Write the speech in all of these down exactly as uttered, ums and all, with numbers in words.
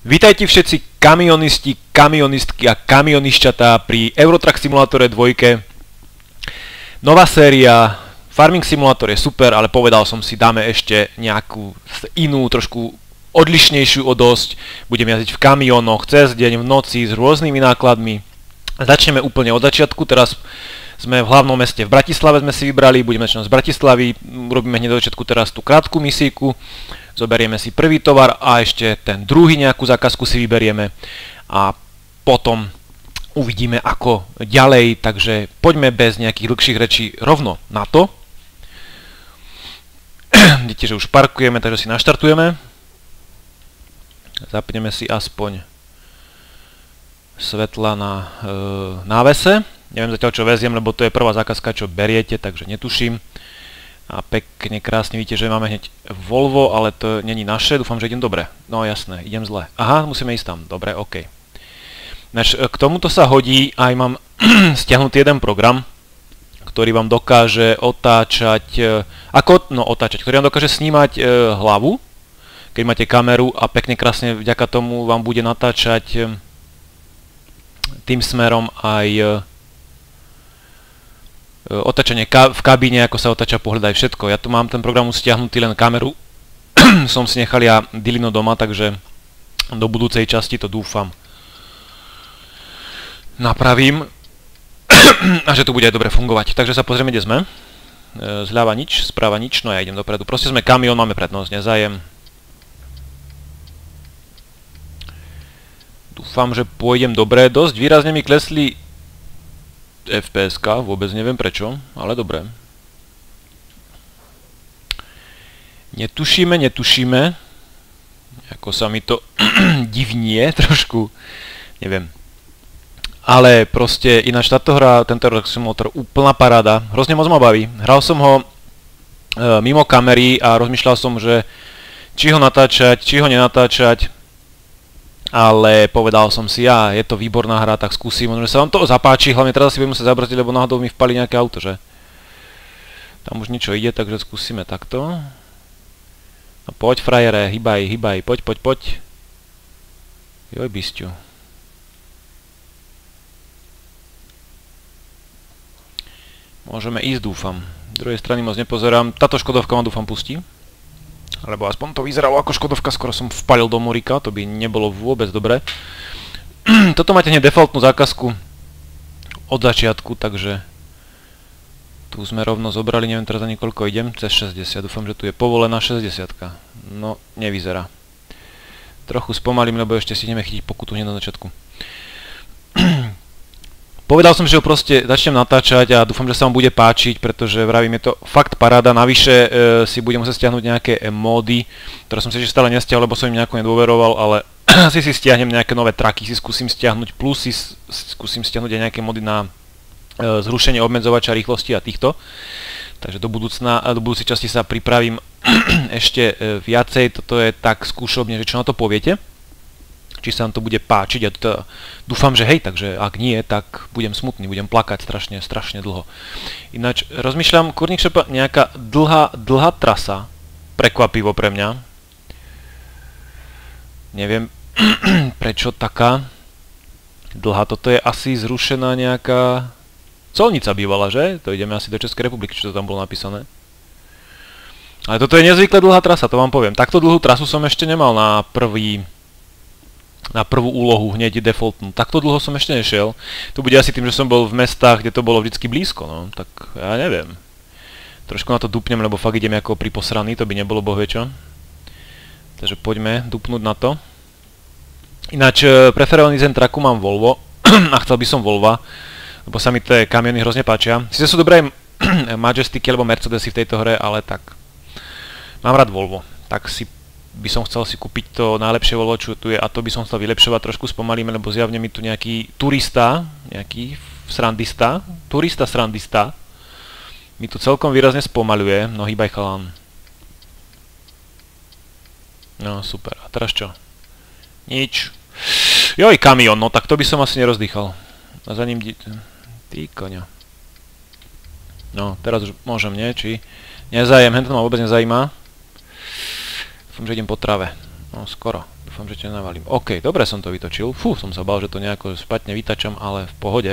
Vítajte všetci kamionisti, kamionistky a kamionišťatá pri Eurotrack Simulátore dva. Nová séria, Farming Simulator je super, ale povedal som si, dáme ešte nejakú inú, trošku odlišnejšiu o dosť. Budem jazdiť v kamionoch, cez deň, v noci, s rôznymi nákladmi. Začneme úplne od začiatku, teraz sme v hlavnom meste v Bratislave, sme si vybrali, budeme začínať z Bratislavy, urobíme hneď do začiatku teraz tú krátku misíku. Zoberieme si prvý tovar a ešte ten druhý nejakú zákazku si vyberieme a potom uvidíme ako ďalej, takže poďme bez nejakých dlhších rečí rovno na to. Vidíte, že už parkujeme, takže si naštartujeme. Zapneme si aspoň svetla na e, návese. Neviem zatiaľ čo veziem, lebo to je prvá zákazka, čo beriete, takže netuším. A pekne krásne vidíte, že máme hneď Volvo, ale to není naše, dúfam, že idem dobre. No jasné, idem zle. Aha, musíme ísť tam, dobre, OK. Nač, k tomuto sa hodí, aj mám stiahnutý jeden program, ktorý vám dokáže otáčať, ako, no otáčať, ktorý vám dokáže snímať e, hlavu, keď máte kameru a pekne krásne vďaka tomu vám bude natáčať e, tým smerom aj e, otáčanie ka v kabíne, ako sa otáča pohľad aj všetko. Ja tu mám ten program stiahnutý, len kameru som si nechal ja Dilino doma, takže do budúcej časti to dúfam napravím a že to bude aj dobre fungovať. Takže sa pozrieme, kde sme. Zľava nič, správa nič, no ja idem dopredu. Proste sme kamión, máme prednosť, nezájem. Dúfam, že pôjdem dobre. Dosť výrazne mi klesli ef pé eska, vôbec neviem prečo, ale dobre. Netušíme, netušíme. Ako sa mi to divnie trošku, neviem. Ale proste ináč táto hra, tento Eurotrack Simulator, úplná paráda. Hrozne moc ma baví. Hral som ho e, mimo kamery a rozmýšľal som, že či ho natáčať, či ho nenatáčať. Ale povedal som si, ja, je to výborná hra, tak skúsim, možno sa vám to zapáči, hlavne teraz si budem musieť zabrzdiť, lebo náhodou mi vpali nejaké auto, že? Tam už niečo ide, takže skúsime takto. No poď, frajere, hýbaj, hýbaj, poď, poď, poď. Joj, bisťu. Môžeme ísť, dúfam. Z druhej strany moc nepozerám, táto Škodovka ma dúfam pustí. Lebo aspoň to vyzeralo ako Škodovka, skoro som vpalil do moríka, to by nebolo vôbec dobre. Toto máte hneď defaultnú zákazku od začiatku, takže tu sme rovno zobrali, neviem teraz ani koľko idem, cez šesťdesiat, dúfam, že tu je povolená šesťdesiatka. No, nevyzerá. Trochu spomalím, lebo ešte si ideme chytiť pokutu hneď na začiatku. Povedal som, že ho proste začnem natáčať a dúfam, že sa vám bude páčiť, pretože vravím, je to fakt paráda. Navyše e, si budem musieť stiahnuť nejaké e, módy, ktoré som si ešte stále nestiahol, lebo som im nejako nedôveroval, ale asi si stiahnem nejaké nové traky, si skúsim stiahnuť, plus si skúsim stiahnuť aj nejaké módy na e, zrušenie obmedzovača rýchlosti a týchto. Takže do budúcna, do budúcej časti sa pripravím ešte e, viacej, toto je tak skúšobne, že čo na to poviete. Či sa vám to bude páčiť a to, dúfam, že hej, takže ak nie, tak budem smutný, budem plakať strašne, strašne dlho. Ináč rozmýšľam, kurník šepa, nejaká dlhá, dlhá trasa, prekvapivo pre mňa. Neviem, prečo taká dlhá, toto je asi zrušená nejaká colnica bývala, že? To ideme asi do Českej republiky, čo to tam bolo napísané. Ale toto je nezvykle dlhá trasa, to vám poviem. Takto dlhú trasu som ešte nemal na prvý... na prvú úlohu hneď defaultnú. Takto dlho som ešte nešiel. To bude asi tým, že som bol v mestách, kde to bolo vždycky blízko, no. Tak ja neviem. Trošku na to dupnem, lebo fakt idem ako priposraný, to by nebolo bohviečo. Takže poďme dupnúť na to. Ináč preferovaný zen tracku mám Volvo a chcel by som Volva, lebo sa mi tie kamiony hrozne páčia. Sice sú dobré Majestiky alebo Mercedesy v tejto hre, ale tak mám rád Volvo. Tak si by som chcel si kúpiť to najlepšie Volvo, čo tu je, a to by som chcel vylepšovať, trošku spomalíme, lebo zjavne mi tu nejaký turista, nejaký srandista, turista srandista, mi tu celkom výrazne spomaluje, no hýbaj chalán. No super, a teraz čo? Nič. Joj, kamión, no tak to by som asi nerozdýchal. A za ním... Ty koňa. No, teraz už môžem, nie? Či... Nezajem, hento ma vôbec nezajíma. Dúfam, že idem po trave. No, skoro. Dúfam, že ťa navalím. OK, dobre som to vytočil. Fú, som sa bál, že to nejako špatne vytačam, ale v pohode.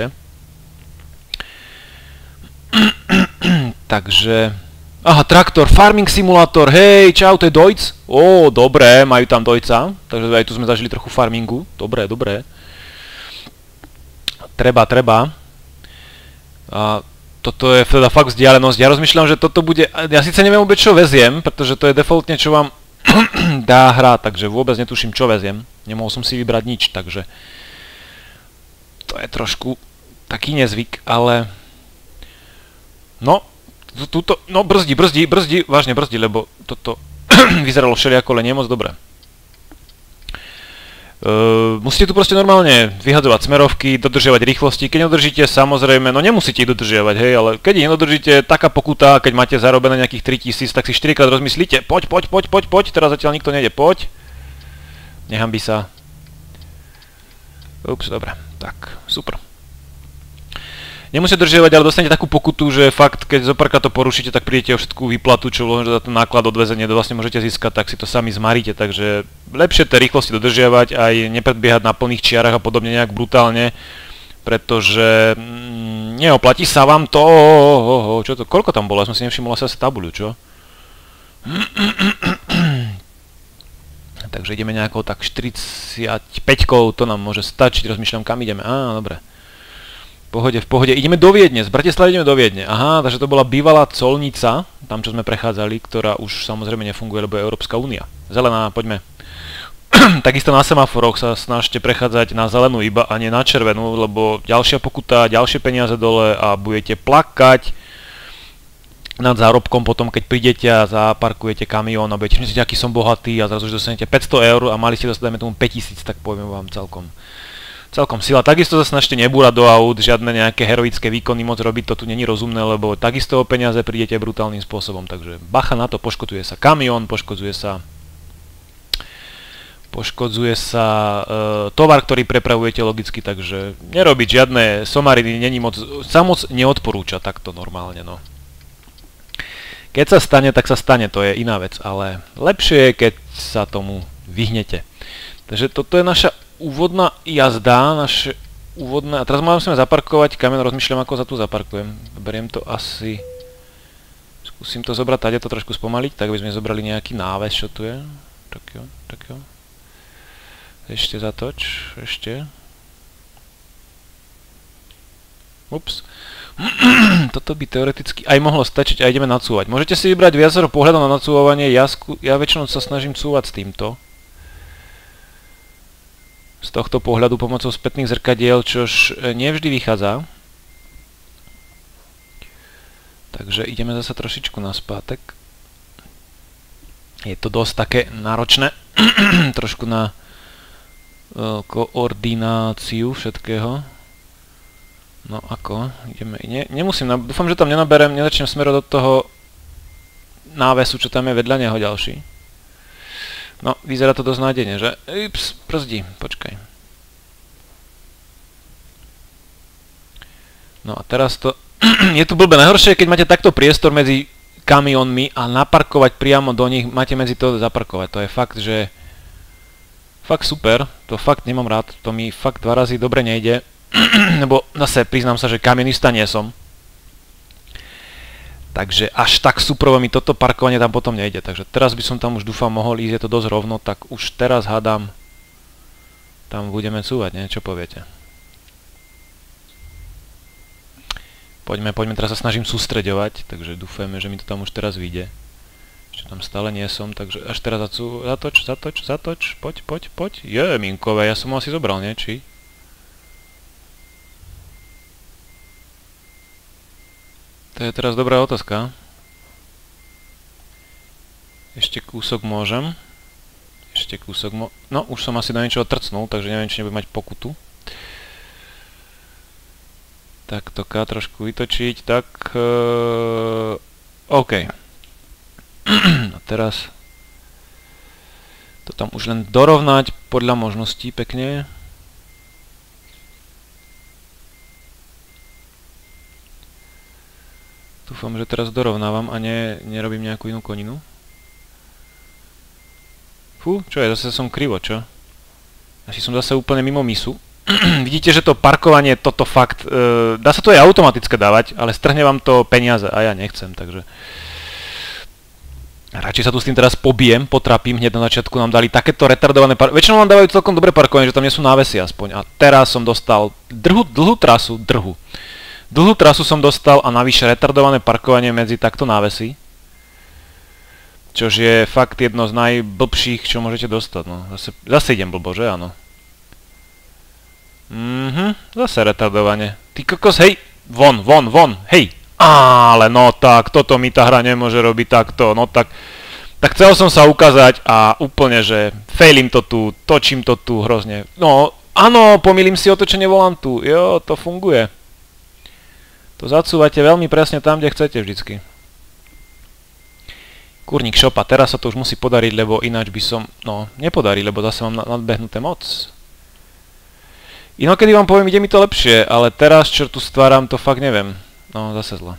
Takže... Aha, traktor, farming simulátor, hej, čau, to je Dojc. Ó, dobré, majú tam Dojca. Takže aj tu sme zažili trochu farmingu. Dobré, dobré. Treba, treba. A toto je teda fakt vzdialenosť. Ja rozmýšľam, že toto bude... Ja síce neviem vôbec, čo veziem, pretože to je defaultne, čo vám dá hra, takže vôbec netuším, čo veziem. Nemohol som si vybrať nič, takže... To je trošku taký nezvyk, ale... No... Tuto, no brzdí, brzdí, brzdí, vážne brzdí, lebo toto vyzeralo všelijako, len nie moc dobre. Uh, musíte tu proste normálne vyhadzovať smerovky, dodržiavať rýchlosti. Keď nedodržíte, samozrejme, no nemusíte ich dodržiavať, hej, ale keď ich nedodržíte, taká pokuta, keď máte zarobené nejakých tritisíc, tak si štyrikrát rozmyslíte, poď, poď, poď, poď, poď, teraz zatiaľ nikto nejde, poď. Nehanbí sa. Ups, dobre, tak, super. Nemusíte dodržiavať, ale dostanete takú pokutu, že fakt, keď zo párkrát to porušíte, tak prídete o všetkú výplatu, čo vložíte za ten náklad odvezenie, to vlastne môžete získať, tak si to sami zmaríte, takže lepšie tie rýchlosti dodržiavať, aj nepredbiehať na plných čiarach a podobne nejak brutálne, pretože mm, neoplatí sa vám to. Čo to, koľko tam bolo? Ja som si nevšimol asi tabuľu, čo? Takže ideme nejakou tak štyridsaťpäťkou, to nám môže stačiť, rozmýšľam, kam ideme. Á, dobre. V pohode, v pohode. Ideme do Viedne, z Bratislavy ideme do Viedne. Aha, takže to bola bývalá colnica, tam čo sme prechádzali, ktorá už samozrejme nefunguje, lebo je Európska únia. Zelená, poďme. Takisto na semaforoch sa snažte prechádzať na zelenú iba a nie na červenú, lebo ďalšia pokuta, ďalšie peniaze dole a budete plakať nad zárobkom potom, keď prídete a zaparkujete kamión a budete myslíte, aký som bohatý a zrazu, že dostanete päťsto eur a mali ste dostať, dajme tomu päťtisíc, tak poviem vám celkom. Celkom sila. Takisto sa snažte nebúrať do aut, žiadne nejaké heroické výkony moc robiť, to tu není rozumné, lebo takisto o peniaze prídete brutálnym spôsobom, takže bacha na to, poškodzuje sa kamión, poškodzuje sa poškodzuje sa e, tovar, ktorý prepravujete logicky, takže nerobiť žiadne somariny není moc, sa moc neodporúča takto normálne, no. Keď sa stane, tak sa stane, to je iná vec, ale lepšie je, keď sa tomu vyhnete. Takže toto je naša úvodná jazda, naše úvodné... A teraz musíme zaparkovať kamión, rozmýšľam, ako sa tu zaparkujem. Beriem to asi... Skúsim to zobrať, tady to trošku spomaliť, tak by sme zobrali nejaký náves, čo tu je. Tak jo, tak jo. Ešte zatoč, ešte. Ups. Toto by teoreticky aj mohlo stačiť a ideme nacúvať. Môžete si vybrať viacero pohľadov na nacúvanie, ja, ja väčšinou sa snažím cúvať s týmto. Z tohto pohľadu pomocou spätných zrkadiel, čož nevždy vychádza. Takže ideme zase trošičku naspátek. Je to dosť také náročné. Trošku na uh, koordináciu všetkého. No ako? Ideme, ne, nemusím, dúfam, že tam nenaberem, nezačnem smerovať do toho návesu, čo tam je vedľa neho ďalší. No, vyzerá to dosť nádejne, že? Ups, brzdí, počkaj. No a teraz to... je tu blbé. Najhoršie, keď máte takto priestor medzi kamiónmi a naparkovať priamo do nich, máte medzi to zaparkovať. To je fakt, že... Fakt super, to fakt nemám rád, to mi fakt dva razy dobre nejde. Lebo zase priznám sa, že kamionista nie som. Takže až tak suprovo mi toto parkovanie tam potom nejde. Takže teraz by som tam už dúfam mohol ísť, je to dosť rovno, tak už teraz hádam, tam budeme cúvať, nie? Čo poviete? Poďme, poďme, teraz sa snažím sústreďovať, takže dúfajme, že mi to tam už teraz vyjde. Ešte tam stále nie som, takže až teraz zacú... zatoč, zatoč, zatoč, poď, poď, poď. Je, minkové, ja som ho asi zobral, nie? Či? To je teraz dobrá otázka. Ešte kúsok môžem. Ešte kúsok mo... No, už som asi do niečoho trcnul, takže neviem, či nebudem mať pokutu. Tak to ká trošku vytočiť, tak... Uh, OK. A teraz... To tam už len dorovnať podľa možností pekne. Dúfam, že teraz dorovnávam a ne, nerobím nejakú inú koninu. Fú, čo je, zase som krivo, čo? Asi som zase úplne mimo misu. Vidíte, že to parkovanie, toto fakt, e, dá sa to aj automatické dávať, ale strhne vám to peniaze a ja nechcem, takže... Radšej sa tu s tým teraz pobijem, potrapím, hneď na začiatku nám dali takéto retardované parkovanie. Väčšinou nám dávajú celkom dobré parkovanie, že tam nie sú návesy aspoň. A teraz som dostal drhu, dlhú trasu, drhu. Dlhú trasu som dostal a navyše retardované parkovanie medzi takto návesy. Čož je fakt jedno z najblbších, čo môžete dostať, no. Zase, zase idem blbo, že áno? Mhm, zase retardovanie. Ty kokos, hej, von, von, von, hej. Ale no tak, toto mi tá hra nemôže robiť takto, no tak... Tak chcel som sa ukázať a úplne, že failim to tu, točím to tu hrozne. No, áno, pomýlim si otočenie volantu, jo, to funguje. To zacúvate veľmi presne tam, kde chcete vždycky. Kurník šopa, teraz sa to už musí podariť, lebo ináč by som... No, nepodarí, lebo zase mám nadbehnuté moc. Inokedy vám poviem, ide mi to lepšie, ale teraz, čo tu stváram, to fakt neviem. No, zase zle.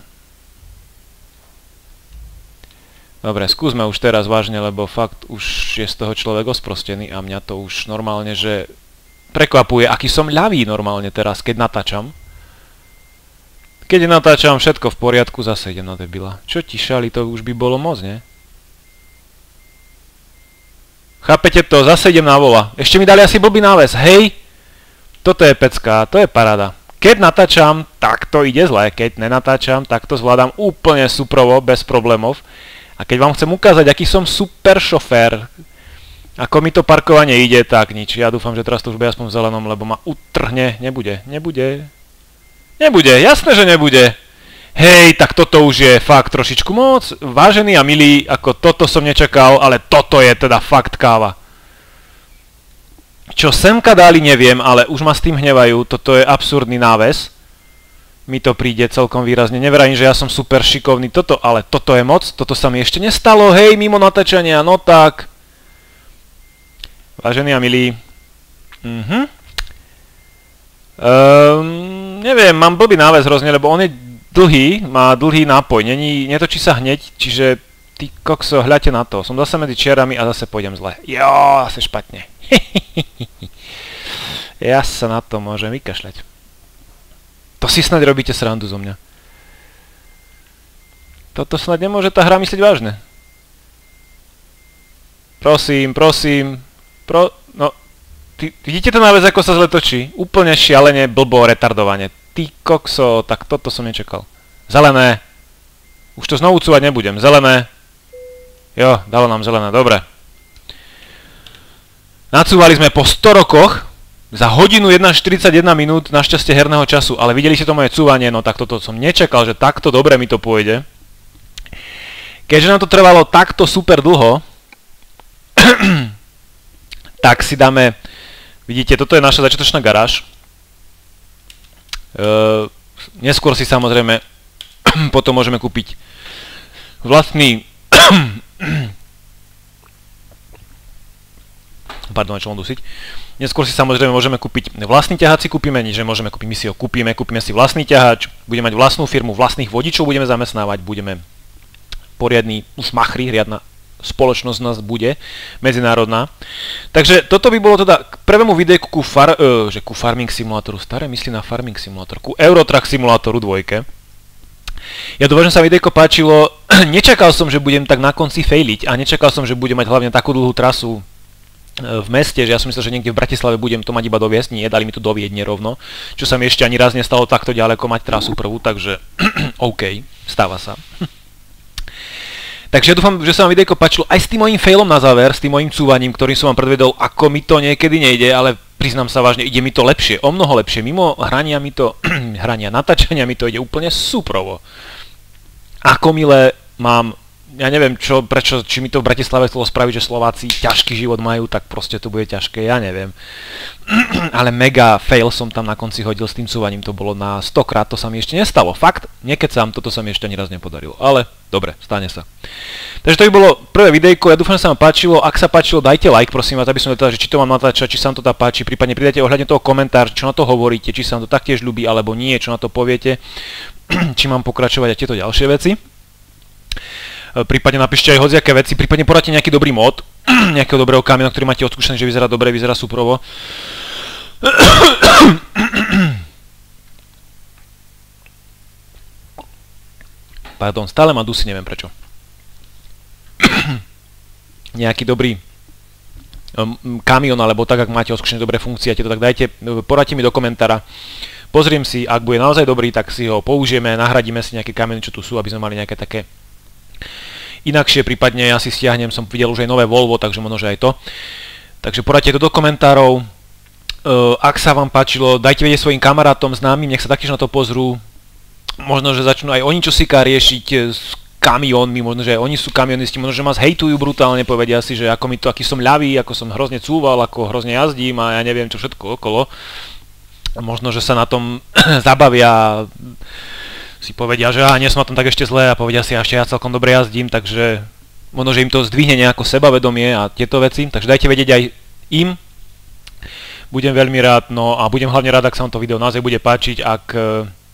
Dobre, skúsme už teraz vážne, lebo fakt už je z toho človek osprostený a mňa to už normálne, že prekvapuje, aký som ľavý normálne teraz, keď natáčam. Keď natáčam všetko v poriadku, zase idem na debila. Čo ti šali, to už by bolo moc, nie? Chápete to? Zase idem na vola. Ešte mi dali asi blbý náves. Hej! Toto je pecka, to je paráda. Keď natáčam, tak to ide zle. Keď nenatáčam, tak to zvládam úplne suprovo, bez problémov. A keď vám chcem ukázať, aký som super šofér, ako mi to parkovanie ide, tak nič. Ja dúfam, že teraz to už bude aspoň v zelenom, lebo ma utrhne. Nebude, nebude. Nebude, jasné, že nebude. Hej, tak toto už je fakt trošičku moc. Vážený a milý, ako toto som nečakal, ale toto je teda fakt káva. Čo semka dali, neviem, ale už ma s tým hnevajú. Toto je absurdný náves. Mi to príde celkom výrazne. Neverím, že ja som super šikovný toto, ale toto je moc. Toto sa mi ešte nestalo. Hej, mimo natáčania, no tak. Vážený a milý. Mhm. Um, neviem, mám blbý náves hrozne, lebo on je dlhý, má dlhý nápoj, není, netočí sa hneď, čiže ty kokso, hľadte na to. Som zase medzi čiarami a zase pôjdem zle. Jo, zase špatne. Ja sa na to môžem vykašľať. To si snad robíte srandu zo mňa. Toto snad nemôže tá hra myslieť vážne. Prosím, prosím, pro... no... Ty, vidíte ten náves, ako sa zle točí? Úplne šialene, blbo, retardovanie. Ty kokso, tak toto som nečakal. Zelené. Už to znovu cúvať nebudem. Zelené. Jo, dalo nám zelené, dobre. Nacúvali sme po sto rokoch, za hodinu jedna štyridsaťjeden minút, našťastie herného času, ale videli ste to moje cúvanie, no tak toto som nečakal, že takto dobre mi to pôjde. Keďže nám to trvalo takto super dlho, tak si dáme... Vidíte, toto je naša začiatočná garáž. Uh, neskôr si samozrejme potom môžeme kúpiť vlastný... Pardon, čo mám dusiť. Neskôr si samozrejme môžeme kúpiť vlastný ťahač, si kúpime, nie že môžeme kúpiť, my si ho kúpime, kúpime si vlastný ťahač, budeme mať vlastnú firmu, vlastných vodičov budeme zamestnávať, budeme poriadny šmachri, riadna spoločnosť nás bude, medzinárodná. Takže toto by bolo teda k prvému videjku ku, far, uh, že ku Farming Simulatoru, staré myslí na Farming Simulator, ku Eurotruck Simulatoru dvojke. Ja dúfam, že sa videjko páčilo, nečakal som, že budem tak na konci failiť a nečakal som, že budem mať hlavne takú dlhú trasu v meste, že ja som myslel, že niekde v Bratislave budem to mať iba do Viesny, nie, dali mi to do Viedne rovno, čo sa mi ešte ani raz nestalo takto ďaleko mať trasu prvú, takže OK, stáva sa. Takže ja dúfam, že sa vám videjko páčilo aj s tým mojím failom na záver, s tým mojím cúvaním, ktorým som vám predvedol, ako mi to niekedy nejde, ale priznám sa vážne, ide mi to lepšie, o mnoho lepšie. Mimo hrania mi to, hrania, natáčania mi to ide úplne súprovo. Ako milé mám, ja neviem čo, prečo, či mi to v Bratislave chcelo spraviť, že Slováci ťažký život majú, tak proste to bude ťažké, ja neviem. Ale mega fail som tam na konci hodil s tým cúvaním, to bolo na stokrát, to sa mi ešte nestalo. Fakt, nekecam, toto sa mi ešte ani raz nepodarilo, ale dobre, stane sa. Takže to by bolo prvé videjko, ja dúfam, že sa vám páčilo, ak sa páčilo, dajte like, prosím vás, aby som vedel, že či to mám natáčať, či sa vám to tá páči, prípadne pridajte ohľadne toho komentár, čo na to hovoríte, či sa vám to taktiež ľúbi, alebo nie, čo na to poviete, či mám pokračovať a tieto ďalšie veci. Prípadne napíšte aj hociaké veci, prípadne poradte nejaký dobrý mod, nejakého dobrého kamiona, ktorý máte odskúšaný, že vyzerá dobre, vyzerá súprovo. Pardon, stále ma dusí, neviem prečo. Nejaký dobrý um, kamión, alebo tak, ak máte odskúšané dobré funkcie, to tak dajte, poradte mi do komentára. Pozriem si, ak bude naozaj dobrý, tak si ho použijeme, nahradíme si nejaké kamiony, čo tu sú, aby sme mali nejaké také inakšie, prípadne ja si stiahnem, som videl už aj nové Volvo, takže možno, že aj to. Takže poradte to do komentárov. Uh, ak sa vám páčilo, dajte vedieť svojim kamarátom, známym, nech sa taktiež na to pozrú. Možno, že začnú aj oni čosika riešiť s kamiónmi, možno, že aj oni sú kamionisti, možno, že ma zhejtujú brutálne, povedia si, že ako mi to, aký som ľavý, ako som hrozne cúval, ako hrozne jazdím a ja neviem čo všetko okolo. Možno, že sa na tom zabavia, si povedia, že ja nie som na tom tak ešte zle a povedia si, ja ešte ja celkom dobre jazdím, takže možno, že im to zdvihne nejako sebavedomie a tieto veci, takže dajte vedieť aj im. Budem veľmi rád, no a budem hlavne rád, ak sa vám to video naozaj bude páčiť, ak e,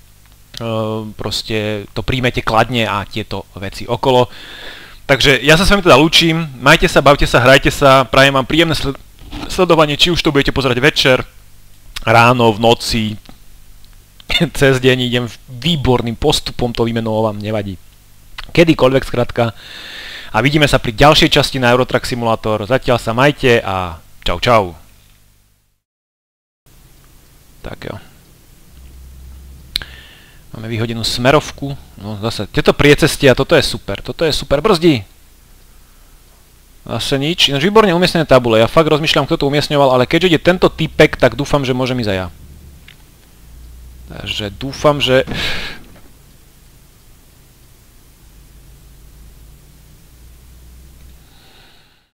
proste to príjmete kladne a tieto veci okolo. Takže ja sa s vami teda lúčim, majte sa, bavte sa, hrajte sa, prajem vám príjemné sled sledovanie, či už to budete pozerať večer, ráno, v noci, cez deň, idem výborným postupom, to vymenovám, nevadí. Kedykoľvek skrátka. A vidíme sa pri ďalšej časti na Eurotrack Simulator. Zatiaľ sa majte a čau čau. Tak jo. Máme vyhodenú smerovku. No zase, tieto priecestia, toto je super, toto je super. Brzdi! Zase nič. Ináč výborne umiestnené tabule. Ja fakt rozmýšľam, kto to umiestňoval, ale keďže ide tento typek, tak dúfam, že môžem ísť aj ja. Takže dúfam, že